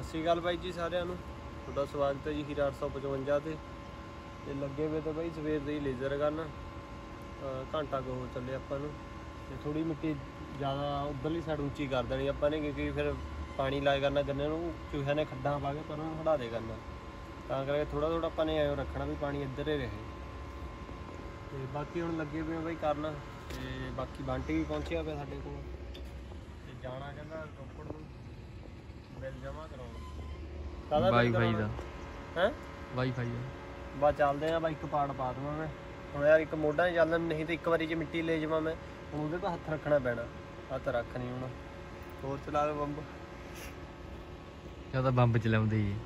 ਸਤਿ ਸ਼੍ਰੀ ਅਕਾਲ ਬਾਈ ਜੀ ਸਾਰਿਆਂ ਨੂੰ। ਤੁਹਾਡਾ ਸਵਾਗਤ ਹੈ ਜੀ ਹੀਰਾ 855 ਤੇ ਲੱਗੇ ਵੇ ਤਾਂ ਬਾਈ ਸਵੇਰ ਦੇ ਹੀ ਲੇਜ਼ਰ ਕਰਨ ਘੰਟਾ ਕੁ ਹੋ ਚੱਲੇ ਆਪਾਂ ਨੂੰ। ਤੇ ਥੋੜੀ ਮਿੱਟੀ ਜ਼ਿਆਦਾ ਉੱਧਰਲੀ ਸਾਈਡ ਉੱਚੀ ਕਰ ਦੇਣੀ ਆਪਾਂ ਨੇ, ਕਿਉਂਕਿ ਫਿਰ ਪਾਣੀ ਲਾਇਆ ਕਰਨਾ ਗੰਨੇ ਨੂੰ, ਚੂਹਿਆਂ ਨੇ ਖੱਡਾਂ ਪਾ ਕੇ ਪਰ ਉਹਨੂੰ ਹਟਾ ਦੇ ਕਰਨਾ, ਤਾਂ ਕਰਕੇ ਥੋੜਾ ਥੋੜਾ ਆਪਾਂ ਨੇ ਐਂ ਰੱਖਣਾ ਵੀ ਪਾਣੀ ਇੱਧਰ ਹੀ ਰਹੇ। ਤੇ ਬਾਕੀ ਹੁਣ ਲੱਗੇ ਪਏ ਬਾਈ ਕਰਨ, ਤੇ ਬਾਕੀ ਬੰਟੀ ਵੀ ਪਹੁੰਚਿਆ ਪਿਆ ਸਾਡੇ ਕੋਲ ਤੇ ਜਾਣਾ ਕਹਿੰਦਾ ਰੋਪੜ ਨੂੰ ਬਿੱਲ ਜਮ੍ਹਾਂ ਕਰਾਉਣਾ ਵਾਈਫਾਈ ਦਾ। ਹੈ ਵਾਈਫਾਈ ਦਾ ਬਸ ਚੱਲਦੇ ਆ ਬਾਈ, ਇੱਕ ਪਾੜ ਪਾ ਦਵਾਂ ਮੈਂ ਹੁਣ ਯਾਰ, ਇੱਕ ਮੋਢਾ ਚੱਲਣ ਨਹੀਂ ਤੇ ਇੱਕ ਵਾਰੀ 'ਚ ਮਿੱਟੀ ਲੈ ਜਾਵਾਂ ਮੈਂ, ਹੁਣ ਉਹਦੇ ਤਾਂ ਹੱਥ ਰੱਖਣਾ ਪੈਣਾ, ਹੱਥ ਰੱਖ ਨਹੀਂ ਹੁਣ। ਹੋਰ ਚਲਾ ਲਓ ਬੰਬ, ਜਾਂ ਤਾਂ ਬੰਬ ਚਲਾਉਂਦੇ ਜੀ।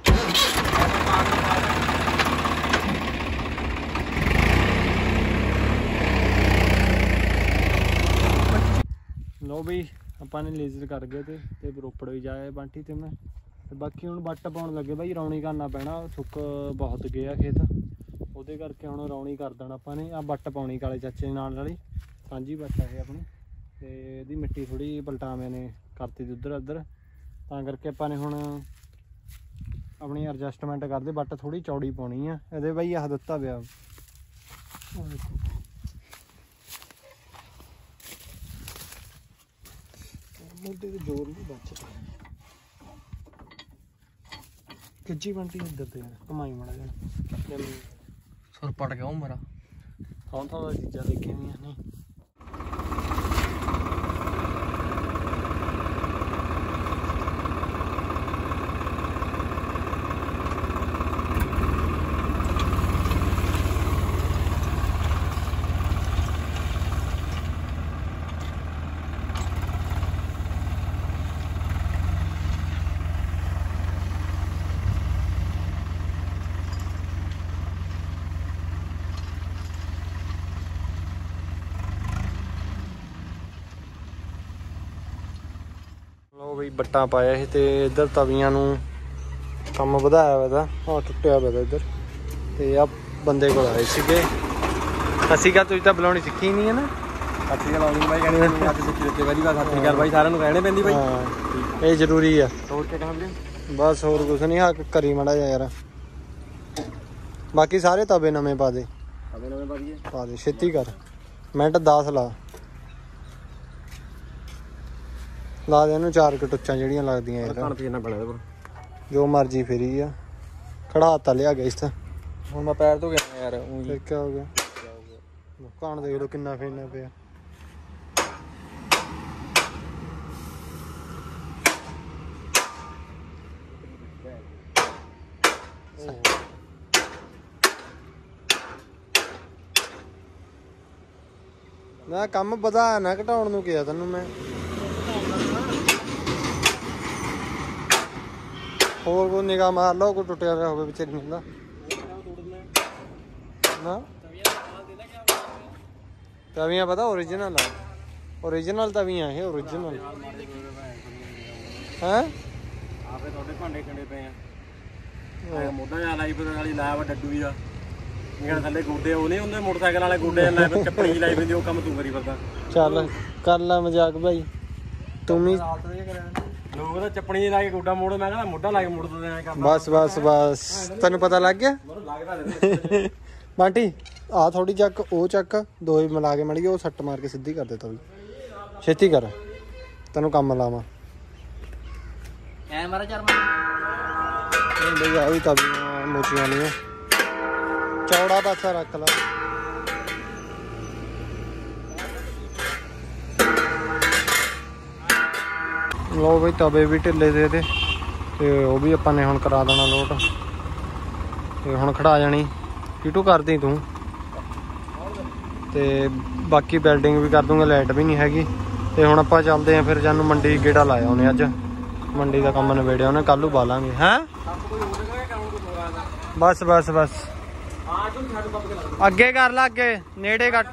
ਲੋ ਬਈ ਆਪਾਂ ਨੇ ਲੇਜ਼ਰ ਕਰ ਗਏ ਤੇ ਰੋਪੜ ਵੀ ਜਾਏ ਬੰਟੀ ਤੇ ਮੈਂ, ਤੇ ਬਾਕੀ ਹੁਣ ਵੱਟ ਪਾਉਣ ਲੱਗੇ ਬਾਈ, ਰੌਣੀ ਕਰਨਾ ਪੈਣਾ, ਸੁੱਕ ਬਹੁਤ ਗਿਆ ਖੇਤ, ਉਹਦੇ ਕਰਕੇ ਹੁਣ ਰੌਣੀ ਕਰ ਦੇਣਾ ਆਪਾਂ ਨੇ। ਆ ਵੱਟ ਪਾਉਣੀ ਕਾਲੇ ਚਾਚੇ ਦੇ ਨਾਲ ਵਾਲੀ ਸਾਂਝੀ ਵੱਟ ਹੈ ਆਪਣੀ, ਤੇ ਇਹਦੀ ਮਿੱਟੀ ਥੋੜੀ ਪਲਟਾਵੇਂ ਨੇ ਕਰਤੀ ਦੀ ਉੱਧਰ ਉੱਧਰ, ਤਾਂ ਕਰਕੇ ਆਪਾਂ ਨੇ ਹੁਣ ਆਪਣੀ ਐਡਜਸਟਮੈਂਟ ਕਰਦੇ, ਵੱਟ ਥੋੜੀ ਚੌੜੀ ਪਾਉਣੀ ਆ ਇਹਦੇ ਬਾਈ। ਆਹ ਦਿੱਤਾ ਪਿਆ ਮੋਢੇ ਤੇ ਜ਼ੋਰ ਨਹੀਂ ਬਚਦਾ, ਕਿੱਜੀ ਬੰਟੀ ਇੱਧਰ ਤੇ ਘਮਾਈ ਮਾੜਾ ਜਿਹਾ ਸੁਰ ਪੜ ਗਿਆ ਉਹ ਮੇਰਾ। ਥਾਂ ਥਾਂ ਦਾ ਚੀਜ਼ਾਂ ਦੇਖੀਆਂ ਨਹੀਂ। ਲਓ ਬਈ ਬੱਟਾਂ ਪਾਇਆ ਸੀ ਤੇ ਇੱਧਰ ਤਵੀਆਂ ਨੂੰ ਕੰਮ ਵਧਾਇਆ ਵਾ ਇਹਦਾ, ਆਹ ਟੁੱਟਿਆ ਪਿਆ ਤਾ ਇੱਧਰ, ਤੇ ਆ ਬੰਦੇ ਕੋਲ ਆਏ ਸੀਗੇ। ਅਸੀਂ ਕਾ ਤੁਸੀਂ ਤਾਂ ਬੁਲਾਉਣੀ ਸਿੱਖੀ ਨਹੀਂ ਹੈ ਨਾ? ਸਤਿ ਲਾਉਣੀ ਬਾਈ ਕਹਿੰਦੇ ਅੱਜ ਸਿੱਖੀ ਦਿੱਤੇ ਵਾਰੀ ਬਾਅਦ। ਸਤਿ ਸ਼੍ਰੀ ਅਕਾਲ ਬਾਈ, ਸਾਰਿਆਂ ਨੂੰ ਕਹਿਣੇ ਪੈਂਦੀ ਬਾਈ, ਹਾਂ ਇਹ ਜ਼ਰੂਰੀ ਆ। ਹੋਰ ਕੀ ਕਹਾਂ ਵੀਰੇ? ਬਸ ਹੋਰ ਕੁਛ ਨਹੀਂ, ਆ ਕਰੀ ਮਾੜਾ ਜਿਹਾ ਯਾਰ। ਬਾਕੀ ਸਾਰੇ ਤਵੇ ਨਵੇਂ ਪਾ ਦੇ, ਪਾ ਦੇ ਛੇਤੀ ਕਰ, ਮਿੰਟ 10 ਲਾ ਦੇ ਇਹਨੂੰ, 4 ਟੁੱਚਾਂ ਜਿਹੜੀਆਂ ਲੱਗਦੀਆਂ ਯਾਰ, ਜੋ ਮਰਜੀ ਫੇਰੀ ਆ। ਖੜਾ ਤਾਂ ਲਿਆ ਗਿਆ ਇਸ ਤਾਂ, ਹੁਣ ਮੈਂ ਪੈਰ ਤੋਂ ਗਿਆ ਯਾਰ। ਫਿਰ ਕੀ ਹੋ ਗਿਆ? ਕਾਣ ਦੇਖ ਲੋ ਕਿੰਨਾ ਫੇਰਨਾ ਪਿਆ। ਨਾ ਕੰਮ ਵਧਾ ਨਾ ਘਟਾਉਣ ਨੂੰ ਕਿਹਾ ਤੈਨੂੰ ਮੈਂ। ਹੋਰ ਕੋਈ ਨਿਗਾਹ ਮਾਰ ਲਓ, ਕੋਈ ਟੁੱਟਿਆ ਪਿਆ ਹੋਵੇ ਵਿਚਾਰੀ ਮਿਲਦਾ ਨਾ। ਤਵੀਆਂ ਪਤਾ ਓਰੀਜਨਲ ਆ, ਓਰੀਜਨਲ ਤਵੀਆਂ ਇਹ, ਓਰੀਜਨਲ ਹੈ। ਆਪੇ ਤੁਹਾਡੇ ਭਾਂਡੇ ਖੰਡੇ ਪਏ ਆ, ਮੋਢਾ ਜਿਹਾ ਲਾਈ ਪਤਾ ਵਾਲੀ ਲਾਇਆ ਵਾ ਡੱਡੂ ਹੀ ਆ, ਜਿਹੜਾ ਥੱਲੇ ਗੋਡੇ ਉਹ ਨਹੀਂ ਹੁੰਦੇ ਮੋਟਰਸਾਈਕਲ ਵਾਲੇ ਗੋਡੇ ਲਾਏ ਪਏ, ਚੱਪੜੀ ਲਾਈ ਪੈਂਦੀ, ਉਹ ਕੰਮ ਤੂੰ ਕਰੀ ਫਿਰਦਾ। ਚੱਲ ਕਰ ਲੈ ਮਜ਼ਾਕ ਭਾਈ ਤੂੰ ਵੀ। ਲੋਕ ਤਾਂ ਚੱਪਣੀ ਲਾ ਕੇ ਗੋਡਾ ਮੋੜ, ਮੈਂ ਕਹਿੰਦਾ ਮੋਢਾ ਲਾ ਕੇ ਮੋੜ ਦਿੰਦੇ ਆ। ਬਸ ਬਸ ਬਸ ਤੈਨੂੰ ਪਤਾ ਲੱਗ ਗਿਆ ਬਾਂਟੀ। ਆ ਥੋੜੀ ਚੱਕ, ਉਹ ਚੱਕ, ਦੋਏ ਮਿਲਾ ਕੇ ਮੜੀ, ਉਹ ਸੱਟ ਮਾਰ ਕੇ ਸਿੱਧੀ ਕਰ ਦੇ ਤਵੀ, ਛੇਤੀ ਕਰ ਤੈਨੂੰ ਕੰਮ ਲਾਵਾਂ। ਬਈ ਆ ਵੀ ਤਵੀਆਂ ਮੋਚੀਆਂ ਨਹੀਂ, ਚੌੜਾ ਪਾਸਾ ਰੱਖ ਲਾ। ਲਓ ਬਈ ਤਵੇ ਵੀ ਢਿੱਲੇ ਦੇ ਤੇ ਉਹ ਵੀ ਆਪਾਂ ਨੇ ਹੁਣ ਕਰਾ ਦੇਣਾ ਲੋਟ, ਤੇ ਹੁਣ ਖੜਾ ਜਾਣੀ। ਕਿਟੂ ਕਰਦੀ ਤੂੰ, ਤੇ ਬਾਕੀ ਬਿਲਡਿੰਗ ਵੀ ਕਰ ਦੂੰਗਾ, ਲਾਈਟ ਵੀ ਨਹੀਂ ਹੈਗੀ। ਤੇ ਹੁਣ ਆਪਾਂ ਚੱਲਦੇ ਆਂ ਫਿਰ, ਜਾਨੂੰ ਮੰਡੀ ਗੇੜਾ ਲਾਇਆ ਉਹਨੇ, ਅੱਜ ਮੰਡੀ ਦਾ ਕੰਮ ਨਿਬੇੜਿਆ ਉਹਨੇ, ਕੱਲ੍ਹ ਨੂੰ ਬਾਲਾਂਗੇ। ਹੈਂ ਬਸ ਬਸ ਬਸ ਅੱਗੇ ਕਰ ਲਾ, ਅੱਗੇ ਨੇੜੇ ਕੱਟ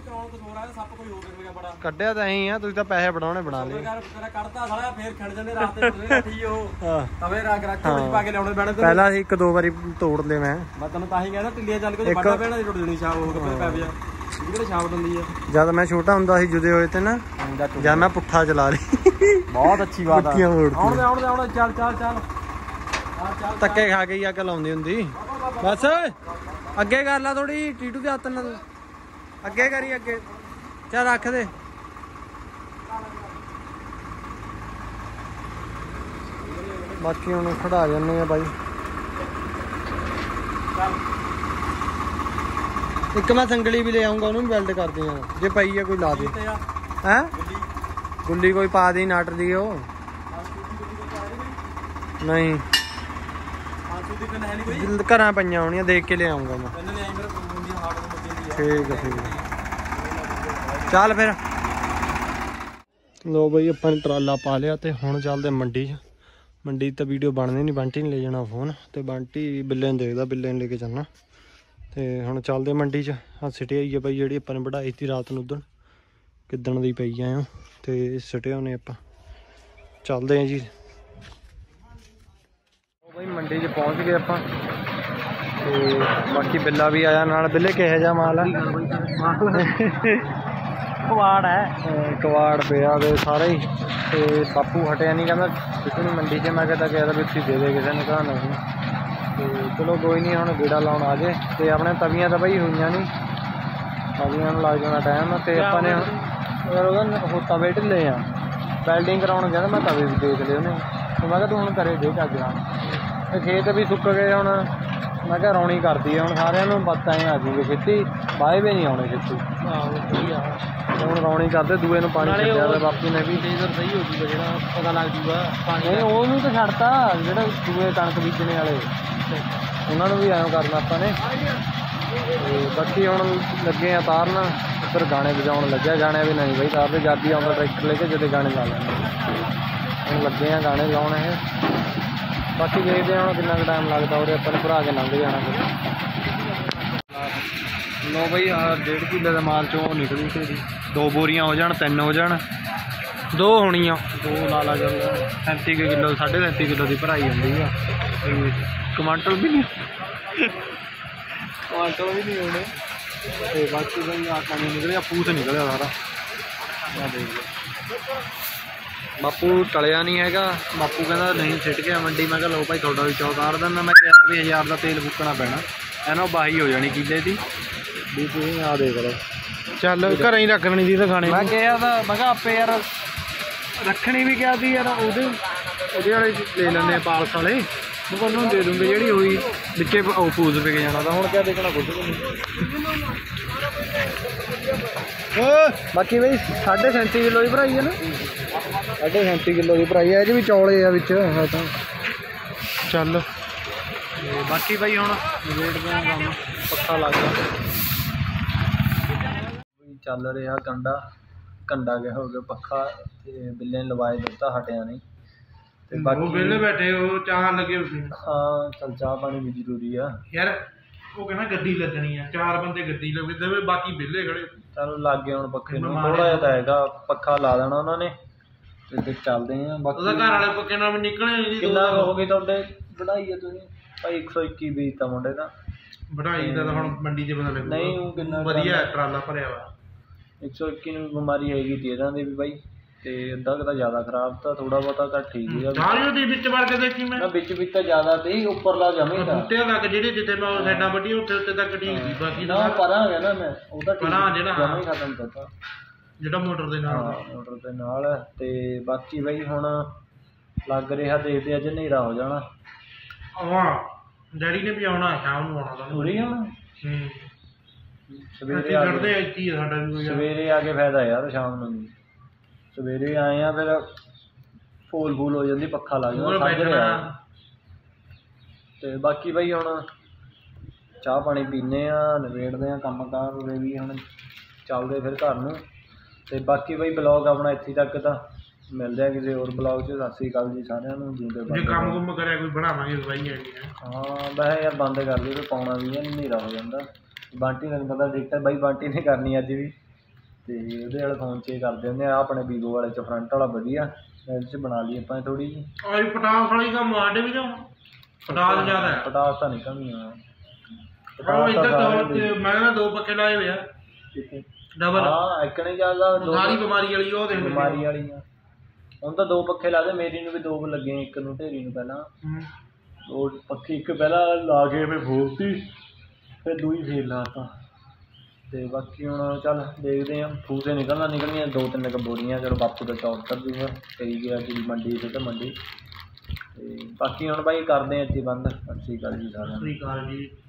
ਕੱਢਿਆ ਤਾਂ ਐਂ ਆ, ਤੁਸੀਂ ਤਾਂ ਪੈਸੇ ਬਣਾਉਣੇ ਬਣਾ ਲਏ। ਪਹਿਲਾਂ ਅਸੀਂ 1-2 ਵਾਰੀ ਤੋੜ ਲਏ, ਮੈਂ ਤੈਨੂੰ ਤਾਂ ਹੀ ਕਹਿੰਦਾ ਟਿੱਲੀਆਂ ਚੱਲ ਕੇ ਵੱਡਾ ਪੈਣਾ ਟੁੱਟ ਜਣੀ ਛਾਪ ਦਿੰਦੀ ਆ। ਜਦ ਮੈਂ ਛੋਟਾ ਹੁੰਦਾ ਸੀ ਜੁਦੇ ਹੋਏ ਤੇ ਨਾ, ਜਦ ਮੈਂ ਪੁੱਠਾ ਚਲਾ ਲਈ, ਬਹੁਤ ਅੱਛੀ ਬਾਤ ਆ। ਚੱਲ ਚੱਲ ਚੱਲ ਧੱਕੇ ਖਾ ਕੇ ਹੀ ਅੱਗ ਲਾਉਂਦੀ ਹੁੰਦੀ। ਬਸ ਅੱਗੇ ਕਰ ਲਾ ਥੋੜੀ ਟੀਟੂ ਦੇ ਹੱਥ ਨਾਲ ਅੱਗੇ ਕਰੀ ਅੱਗੇ। ਚੱਲ ਰੱਖ ਦੇ। ਬਾਕੀ ਹੁਣ ਖੜਾ ਜਾਂਦੇ ਆ ਬਾਈ। ਇੱਕ ਮੈਂ ਸੰਗਲੀ ਵੀ ਲੈ ਆਉਂਗਾ, ਉਹਨੂੰ ਵੀ ਵੈਲਡ ਕਰਦੇ ਆ ਜੇ ਪਈ ਆ ਕੋਈ ਲਾ ਦੇ। ਹੈ ਗੁੱਲੀ ਕੋਈ ਪਾ ਦੇ ਨਾਟ ਦੀ ਉਹ ਨਹੀਂ ਘਰਾਂ ਪਈਆਂ ਹੋਣੀਆਂ, ਦੇਖ ਕੇ ਲੈ ਆਉਂਗਾ ਮੈਂ। ਠੀਕ ਹੈ ਠੀਕ ਹੈ ਚੱਲ ਫਿਰ। ਲੋ ਬਈ ਆਪਾਂ ਨੇ ਟਰਾਲਾ ਪਾ ਲਿਆ ਤੇ ਹੁਣ ਚੱਲਦੇ ਮੰਡੀ 'ਚ। ਮੰਡੀ ਤਾਂ ਵੀਡੀਓ ਬਣਨੀ ਨਹੀਂ, ਬੰਟੀ ਨੇ ਲੈ ਜਾਣਾ ਫੋਨ ਤੇ ਬੰਟੀ ਬਿੱਲੇ ਨੂੰ ਦੇਖਦਾ, ਬਿੱਲੇ ਨੂੰ ਲੈ ਕੇ ਚੱਲਣਾ। ਤੇ ਹੁਣ ਚੱਲਦੇ ਮੰਡੀ 'ਚ। ਆ ਸਿੱਟੇ ਆਈ ਆ ਬਾਈ ਜਿਹੜੀ ਆਪਾਂ ਨੇ ਵਢਾਈ ਸੀ ਰਾਤ ਨੂੰ, ਉਦਣ ਕਿੱਦਣ ਦੀ ਪਈ ਆ ਤੇ ਸਿੱਟੇ ਹੋਣੇ ਆਪਾਂ। ਚੱਲਦੇ ਆ ਜੀ ਬਾਈ ਮੰਡੀ 'ਚ ਪਹੁੰਚ ਗਏ ਆਪਾਂ ਤੇ ਬਾਕੀ ਬਿੱਲਾ ਵੀ ਆਇਆ ਨਾਲ। ਬਿੱਲੇ ਕਿਹੋ ਜਿਹਾ ਮਾਲ ਆ? ਕਵਾੜ ਹੈ, ਕਵਾੜ ਪਿਆ ਵੇ ਸਾਰੇ ਹੀ। ਤੇ ਬਾਪੂ ਹਟਿਆ ਨਹੀਂ, ਕਹਿੰਦਾ ਕਿਸੇ ਨੂੰ ਮੰਡੀ 'ਚ। ਮੈਂ ਕਹਿੰਦਾ ਕਿਹਾ ਵੀ ਤੁਸੀਂ ਦੇ ਦੇ ਕਿਸੇ ਨੂੰ, ਕਹਾਂ ਨਹੀਂ। ਤੇ ਚਲੋ ਕੋਈ ਨਹੀਂ, ਹੁਣ ਗੇੜਾ ਲਾਉਣ ਆ ਗਏ। ਤੇ ਆਪਣੇ ਤਵੀਆਂ ਤਾਂ ਬਈ ਹੋਈਆਂ ਨਹੀਂ, ਤਵੀਆਂ ਨੂੰ ਲੱਗ ਜਾਣਾ ਟਾਈਮ। ਤੇ ਆਪਾਂ ਨੇ ਉਹਦਾ ਤਵੇ ਢਿੱਲੇ ਆ, ਵੈਲਡਿੰਗ ਕਰਾਉਣ ਕਹਿੰਦਾ। ਮੈਂ ਤਵੇ ਵੀ ਦੇਖ ਲਏ ਉਹਨੇ, ਤੇ ਮੈਂ ਕਿਹਾ ਤੂੰ ਹੁਣ ਕਰੇ ਦੇ ਚੱਜ ਨਾਲ। ਤੇ ਖੇਤ ਵੀ ਸੁੱਕ ਗਏ ਹੁਣ। ਮੈਂ ਕਿਹਾ ਰੌਣੀ ਕਰਦੀ ਆ ਹੁਣ ਸਾਰਿਆਂ ਨੂੰ, ਬਸ ਐਂ ਆ ਜੂਗੇ ਛੇਤੀ, ਬਾਏ ਵੀ ਨਹੀਂ ਆਉਣੇ ਛੇਤੀ। ਹੁਣ ਰੌਣੀ ਕਰਦੇ, ਦੂਏ ਨੂੰ ਪਾਣੀ ਛੱਡਿਆ ਵਾ ਬਾਪੂ ਨੇ ਵੀ। ਸਹੀ ਹੋ ਜੂਗਾ, ਜਿਹੜਾ ਪਤਾ ਲੱਗ ਜੂਗਾ ਪਾਣੀ। ਨਹੀਂ ਉਹਨੂੰ ਤਾਂ ਛੱਡਤਾ, ਜਿਹੜੇ ਦੂਏ ਕਣਕ ਬੀਜਣੇ ਵਾਲੇ ਉਹਨਾਂ ਨੂੰ ਵੀ ਐਂ ਕਰਨਾ ਆਪਾਂ ਨੇ। ਤੇ ਬਾਕੀ ਹੁਣ ਲੱਗੇ ਆ ਤਾਰਨ। ਉੱਧਰ ਗਾਣੇ ਵਜਾਉਣ ਲੱਗਿਆ, ਗਾਣੇ ਵੀ ਨਹੀਂ ਬਈ ਤਾਰਦੇ, ਜਦ ਹੀ ਆਉਂਦਾ ਟਰੈਕਟਰ ਲੈ ਕੇ ਜਦੇ ਗਾਣੇ ਲਾ ਲੈਂਦੇ। ਹੁਣ ਲੱਗੇ ਆ ਗਾਣੇ ਲਾਉਣ ਇਹ। ਬਾਕੀ ਦੇਖਦੇ ਹਾਂ ਹੁਣ ਕਿੰਨਾ ਕੁ ਟਾਈਮ ਲੱਗਦਾ, ਉਹਦੇ ਆਪਾਂ ਨੂੰ ਭਰਾ ਕੇ ਲੰਘ ਜਾਣਾ ਫਿਰ। ਲੋ ਬਈ ਆਹ 1.5 ਕਿੱਲੇ ਦਾ ਮਾਲ ਚੋਂ ਨਿਕਲੀ ਤੇ 2 ਬੋਰੀਆਂ ਹੋ ਜਾਣ, 3 ਹੋ ਜਾਣ, 2 ਹੋਣੀਆਂ, 2 ਲਾ ਲਾ ਜਾਂਦੇ। 37 ਕਿੱਲੋ 37.5 ਕਿੱਲੋ ਦੀ ਭਰਾਈ ਹੁੰਦੀ ਆ। ਕਮਾਂਟਲ ਵੀ ਨਹੀਂ, ਕਮਾਂਟਲ ਵੀ ਨਹੀਂ ਹੋਣੇ। ਤੇ ਬਾਕੀ ਬਈ ਆਹ ਪਾਣੀ ਨਿਕਲਿਆ, ਫੂਸ ਨਿਕਲਿਆ ਸਾਰਾ। ਆਹ ਦੇਖ ਲਓ ਬਾਪੂ ਟਲਿਆ ਨਹੀਂ ਹੈਗਾ। ਬਾਪੂ ਕਹਿੰਦਾ ਨਹੀਂ ਸਿੱਟ ਗਿਆ ਮੰਡੀ। ਮੈਂ ਕਿਹਾ ਲਓ ਭਾਈ ਤੁਹਾਡਾ ਵੀ ਚੌ ਤਾਰ ਦਿੰਦਾ। ਮੈਂ ਕਿਹਾ ਵੀ 1000 ਦਾ ਤੇਲ ਫੂਕਣਾ ਪੈਣਾ, ਇਹਨਾਂ ਬਾਹੀ ਹੋ ਜਾਣੀ ਕਿੱਲੇ ਦੀ ਵੀ। ਤੁਸੀਂ ਆਹ ਦੇਖ ਲਓ। ਚੱਲ ਘਰਾਂ ਹੀ ਰੱਖ ਲੈਣੀ ਸੀ ਤਾਂ ਖਾਣੇ। ਮੈਂ ਕਿਹਾ ਤਾਂ ਮੈਂ ਕਿਹਾ ਆਪੇ ਯਾਰ ਰੱਖਣੀ ਵੀ ਕਿਹਾ ਸੀ ਯਾਰ, ਉਹਦੇ ਵਾਲੇ ਲੈ ਲੈਂਦੇ ਆ ਪਾਲਸ ਵਾਲੇ, ਉਹ ਉਹਨੂੰ ਦੇ ਦੂੰਗੇ ਜਿਹੜੀ ਹੋਈ ਵਿੱਚੇ ਉਹ ਫੂਸ ਪੈ ਕੇ ਜਾਣਾ। ਤਾਂ ਹੁਣ ਕਿਆ ਦੇਖਣਾ ਕੁਝ ਵੀ ਨਹੀਂ। ਬਾਕੀ ਬਈ 37.5 ਕਿੱਲੋ ਦੀ ਭਰਾਈ ਹੈ ਨਾ, 37.5 ਕਿੱਲੋ ਦੀ ਭਰਾਈ ਹੈ। ਇਹ 'ਚ ਵੀ ਚੌਲੇ ਆ ਵਿੱਚ ਤਾਂ। ਚੱਲ ਤੇ ਬਾਕੀ ਬਈ ਹੁਣ ਵੇਟਦੇ ਆ ਕੰਮ, ਪੱਖਾ ਲੱਗ ਗਿਆ ਚੱਲ ਰਿਹਾ। ਕੰਡਾ ਗਿਆ ਹੋ ਗਿਆ ਪੱਖਾ, ਤੇ ਬਿੱਲੇ ਨੇ ਲਵਾਏ ਦਿੱਤਾ, ਹਟਿਆ ਨਹੀਂ। ਤੇ ਬਾਕੀ ਵਿਹਲੇ ਬੈਠੇ ਉਹ ਚਾਹ ਲੱਗੇ। ਹਾਂ ਚੱਲ ਚਾਹ ਪਾਣੀ ਵੀ ਜ਼ਰੂਰੀ ਆ ਯਾਰ। ਉਹ ਕਹਿੰਦਾ ਗੱਡੀ ਲੱਗਣੀ ਆ, 4 ਬੰਦੇ ਗੱਡੀ ਲੱਗੇ, ਬਾਕੀ ਵਿਹਲੇ ਖੜੇ। ਚੱਲ ਲੱਗ ਗਏ ਹੁਣ ਪੱਖੇ ਨੂੰ, ਥੋੜਾ ਜਿਹਾ ਤਾਂ ਹੈਗਾ। ਪੱਖਾ ਲਾ ਦੇਣਾ ਉਹਨਾਂ ਨੇ ਤੇ ਚੱਲਦੇ ਆ। ਬਾਕੀ ਉਹਦਾ ਘਰ ਵਾਲੇ ਪੱਖੇ ਨਾਲ ਵੀ ਨਿਕਲੇ। ਕਿੰਨਾ ਹੋ ਗਈ ਤੁਹਾਡੇ ਵਧਾਈ ਆ ਤੁਸੀਂ ਭਾਈ? 121 ਵੇਚਤਾ ਮੁੰਡੇ ਦਾ। ਵਧਾਈ ਦਾ ਤਾਂ ਹੁਣ ਮੰਡੀ 'ਚ ਪਤਾ ਲੱਗੂ। ਨਹੀਂ ਉਹ ਕਿੰਨਾ ਵਧੀਆ ਟਰਾਲਾ ਭਰਿਆ ਵਾ। 121 ਨੂੰ ਬਿਮਾਰੀ ਹੈਗੀ ਤੀ ਇਹਨਾਂ ਦੇ ਵੀ ਬਾਈ। ਤੇ ਅੱਧਾ ਕੁ ਤਾਂ ਜ਼ਿਆਦਾ ਖਰਾਬ ਤਾਂ, ਥੋੜਾ ਬਹੁਤਾ ਤਾਂ ਠੀਕ ਹੀ ਆ। ਵਿੱਚ ਵੜ ਕੇ ਦੇਖੀ ਮੈਂ, ਵਿੱਚ ਤਾਂ ਜ਼ਿਆਦਾ ਤੇ ਉੱਪਰਲਾ ਜਮੇ ਦਾ ਬੂਟਿਆਂ ਤੱਕ ਜਿਹੜੇ ਜਿੱਥੇ ਮੈਂ ਸਾਈਡਾਂ ਵੱਡੀ ਉੱਥੇ ਤੱਕ ਠੀਕ ਸੀ। ਬਾਕੀ ਤਾਂ ਪਰਾਂ ਗਿਆ ਨਾ ਮੈਂ, ਉਹ ਤਾਂ ਪਰਾਂ ਜਿਹੜਾ ਜਮੇ ਖਤਮ ਕਰਤਾ ਜਿਹੜਾ ਮੋਟਰ ਦੇ ਨਾਲ। ਮੋਟਰ ਦੇ ਨਾਲ। ਤੇ ਬਾਕੀ ਬਾਈ ਹੁਣ ਲੱਗ ਰਿਹਾ, ਦੇਖਦੇ ਅੱਜ ਹਨੇਰਾ ਹੋ ਜਾਣਾ। ਹਾਂ ਡੈਡੀ ਨੇ ਵੀ ਆਉਣਾ, ਸ਼ਾਮ ਨੂੰ ਆਉਣਾ। ਪੂਰੀ ਆਉਣਾ ਸਵੇਰੇ ਆ ਕੇ। ਸਵੇਰੇ ਆ ਕੇ ਫਾਇਦਾ ਯਾਰ, ਸ਼ਾਮ ਨੂੰ ਨਹੀਂ। ਸਵੇਰੇ ਆਏ ਆ ਫਿਰ ਫੂਲ ਹੋ ਜਾਂਦੀ, ਪੱਖਾ ਲੱਗ ਜਾਂਦਾ। ਤੇ ਬਾਕੀ ਬਾਈ ਹੁਣ ਚਾਹ ਪਾਣੀ ਪੀਂਦੇ ਆ, ਨਿਬੇੜਦੇ ਆ ਕੰਮ ਕਾਰ ਉਰੇ ਵੀ। ਹੁਣ ਚੱਲਦੇ ਫਿਰ ਘਰ ਨੂੰ। ਤੇ ਬਾਕੀ ਬਾਈ ਬਲੌਗ ਆਪਣਾ ਇੱਥੇ ਤੱਕ ਤਾਂ। ਮਿਲਦੇ ਆ ਕਿਸੇ ਹੋਰ ਬਲੌਗ 'ਚ। ਸਤਿ ਸ਼੍ਰੀ ਅਕਾਲ ਜੀ ਸਾਰਿਆਂ ਨੂੰ। ਜੇ ਕੰਮ ਕੁੰਮ ਕਰਿਆ ਕੋਈ ਬਣਾਵਾਂਗੇ ਬਾਈ। ਹਾਂ ਵੈਸੇ ਯਾਰ ਬੰਦ ਕਰ ਦਿਓ, ਪਾਉਣਾ ਵੀ ਹਨੇਰਾ ਹੋ ਜਾਂਦਾ। ਬੰਟੀ ਨੂੰ ਪਤਾ ਦੇਖਿਆ ਬਾਈ, ਬੰਟੀ ਨੇ ਕਰਨੀ ਅੱਜ ਵੀ। ਤੇ ਉਹਦੇ ਵਾਲੇ ਫੋਨ 'ਚ ਕਰਦੇ ਹੁੰਦੇ ਆ। ਆਪਣੇ ਵੀਵੋ ਵਾਲੇ 'ਚ ਫਰੰਟ ਵਾਲਾ ਵਧੀਆ, ਇਹਦੇ 'ਚ ਬਣਾ ਲਈ ਆਪਾਂ ਥੋੜ੍ਹੀ ਜਿਹੀ। ਪਟਾਸ ਵਾਲੀ ਕੰਮ ਆਡੇ ਵੀ ਤਾਂ ਪਟਾਸ ਜ਼ਿਆਦਾ ਹੈ। ਪਟਾਸ ਤਾਂ ਨਿਕਲਣੀ ਆ। ਮੈਂ ਕਹਿੰਦਾ 2 ਪੱਖੇ ਲਾਏ ਹੋਏ ਆ ਡਬਲ। ਹਾਂ ਇੱਕ ਨਹੀਂ ਚੱਲਦਾ, ਸਾਰੀ ਬਿਮਾਰੀ ਵਾਲੀ ਉਹ ਦੇਖ ਬਿਮਾਰੀ ਵਾਲੀ ਆ। ਹੁਣ ਤਾਂ 2 ਪੱਖੇ ਲਾ ਦੇ। ਮੇਰੀ ਨੂੰ ਵੀ 2 ਲੱਗੇ, ਇੱਕ ਨੂੰ ਢੇਰੀ ਨੂੰ ਪਹਿਲਾਂ। ਉਹ ਪੱਖੀ ਇੱਕ ਪਹਿਲਾਂ ਲਾ ਕੇ ਫਿਰ ਫੋੜਤੀ, ਫਿਰ ਦੂਈ ਫੇਰ ਲਾਤਾ। ਅਤੇ ਬਾਕੀ ਹੁਣ ਚੱਲ ਦੇਖਦੇ ਹਾਂ, ਫੂਸੇ ਨਿਕਲਣੀਆਂ 2-3 ਕੁ ਬੋਰੀਆਂ। ਚਲੋ ਬਾਪੂ ਦਾ ਚੌਕ ਕਰ ਜੂਗਾ, ਕਹੀ ਗਿਆ ਕਿ ਮੰਡੀ ਤੇ ਮੰਡੀ। ਅਤੇ ਬਾਕੀ ਹੁਣ ਬਾਈ ਕਰਦੇ ਹਾਂ ਇੱਥੇ ਬੰਦ। ਸਤਿ ਸ਼੍ਰੀ ਅਕਾਲ ਜੀ ਸਾਰਿਆਂ ਨੂੰ। ਸਤਿ ਸ਼੍ਰੀ ਅਕਾਲ ਜੀ।